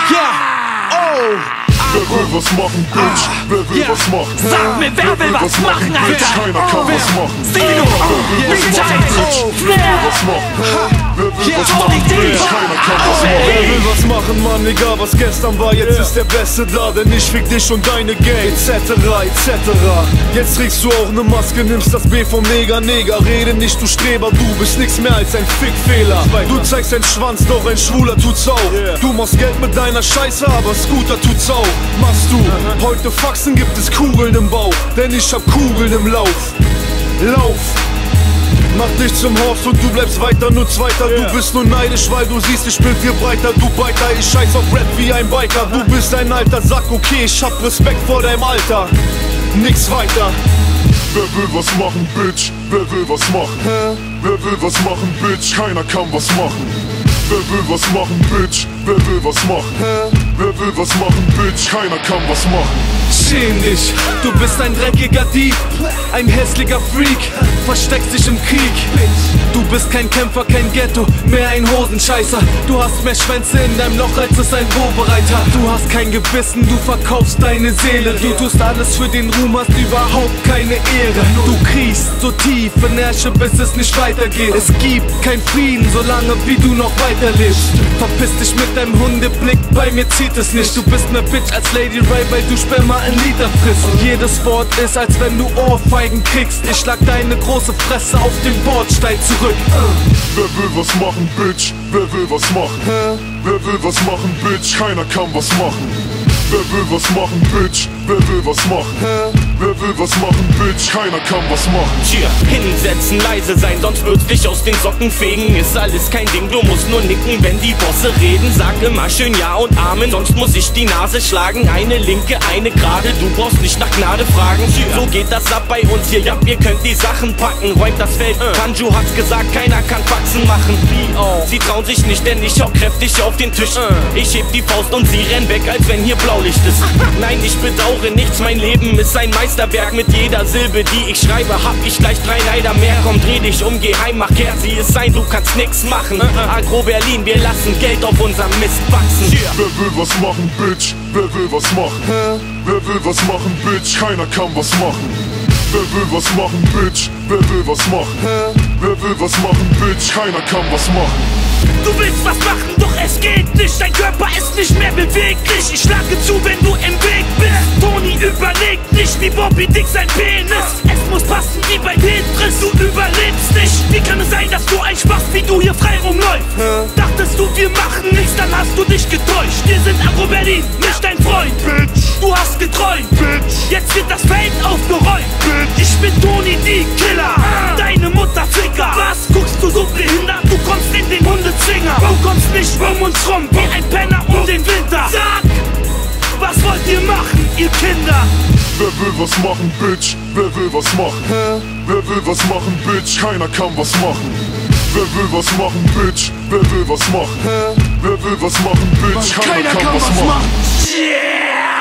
Wer will was machen, Bitch? Wer will was machen? Sag mir, wer will was machen, Alter? Keiner kann was machen. Stilo, Big Giant, Wer will was machen? Wer will was machen, Bitch? Keiner kann was machen. Wer will was machen, Mann, egal was gestern war. Jetzt ist der Beste da, denn ich fick dich und deine Gang, etc., etc. Jetzt trägst du auch ne Maske, nimmst das B vom Neger. Rede nicht, du Streber, du bist nix mehr als ein Fickfehler. Du zeigst deinen Schwanz, doch ein Schwuler tut's auch. Du machst Geld mit deiner Scheiße, aber Scooter tut's auch. Machst du, heute Faxen gibt es Kugeln im Bauch, denn ich hab Kugeln im Lauf. Lauf! Mach dich zum Horst und du bleibst weiter nur Zweiter. Du bist nur neidisch, weil du siehst, ich bin viel breiter. Du Beiter, ich scheiß auf Rap wie ein Biker. Du bist ein alter Sack, okay, ich hab Respekt vor deinem Alter. Nix weiter. Wer will was machen, Bitch? Wer will was machen? Wer will was machen, Bitch? Keiner kann was machen. Wer will was machen, Bitch? Wer will was machen? Wer will was machen, Bitch? Keiner kann was machen. Schäm dich, du bist ein dreckiger Dieb, ein hässlicher Freak, versteckst dich im Krieg. Du bist kein Kämpfer, kein Ghetto, mehr ein Hosenscheißer. Du hast mehr Schwänze in deinem Loch, als es ein Vorbereiter. Du hast kein Gewissen, du verkaufst deine Seele. Du tust alles für den Ruhm, hast überhaupt keine Ehre. Du kriechst so tief in Ärsche, bis es nicht weitergeht. Es gibt kein Frieden, solange wie du noch weiterlebst. Verpiss dich mit deinem Hundeblick, bei mir zieht es nicht. Du bist ne Bitch als Lady Ray, weil du Sperma in Liter frisst. Und jedes Wort ist, als wenn du Ohrfeigen kriegst. Ich schlag deine große Fresse auf den Bordstein zurück. Wer will was machen, Bitch? Wer will was machen? Wer will was machen, Bitch? Keiner kann was machen. Wer will was machen, Bitch? Wer will was machen? Wer will was machen, Bitch? Keiner kann was machen. Tja, hinsetzen, leise sein, sonst wird's dich aus den Socken fegen. Ist alles kein Ding, du musst nur nicken, wenn die Bosse reden. Sag immer schön Ja und Amen, sonst muss ich die Nase schlagen. Eine linke, eine gerade, du brauchst nicht nach Gnade fragen. So geht das ab bei uns hier, ja, ihr könnt die Sachen packen. Räumt das Feld, Kanju hat's gesagt, keiner kann Faxen machen. Sie trauen sich nicht, denn ich hau kräftig auf den Tisch. Ich heb die Faust und sie rennen weg, als wenn hier Blaulicht ist. Nein, ich bedauere nichts, mein Leben ist ein Meisterwerk. Mit jeder Silbe, die ich schreibe, hab ich gleich 3 Neider mehr. Komm, dreh dich um, geh heim, mach kehrt, sie ist sein, du kannst nix machen. Agro Berlin, wir lassen Geld auf unserem Mist wachsen. Wer will was machen, Bitch? Wer will was machen? Wer will was machen, Bitch? Keiner kann was machen. Wer will was machen, Bitch? Wer will was machen? Wer will was machen, Bitch? Keiner kann was machen. Du willst was machen, doch es geht nicht. Dein Körper ist nicht mehr beweglich. Ich schlage zu, wenn du im Weg bist. Toni überlegt nicht wie Bobby Dick sein Penis. Es muss passen wie bei Tetris, du überlebst nicht. Wie kann es sein, dass du ein Spaß wie du hier frei rumläufst? Dachtest du, wir machen nichts, dann hast du dich getäuscht. Wir sind Agro Berlin, nicht dein Freund, Bitch. Du hast geträumt, Bitch. Jetzt wird das Feld aufgeräumt, Bitch. Ich bin Toni die Killer, deine Mutter Ficker. Was guckst du so behindert? Du kommst in den Hundezwinger. Du kommst nicht um uns rum wie ein Penner um den Winter. Sag, was wollt ihr machen, ihr Kinder? Wer will was machen, Bitch? Wer will was machen? Wer will was machen, Bitch? Keiner kann was machen. Wer will was machen, Bitch? Wer will was machen? Wer will was machen, Bitch? Keiner kann was machen. Yeah!